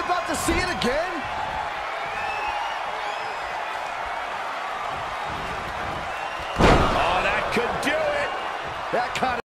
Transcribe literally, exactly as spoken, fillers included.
about to see it again? Oh, that could do it. That kind of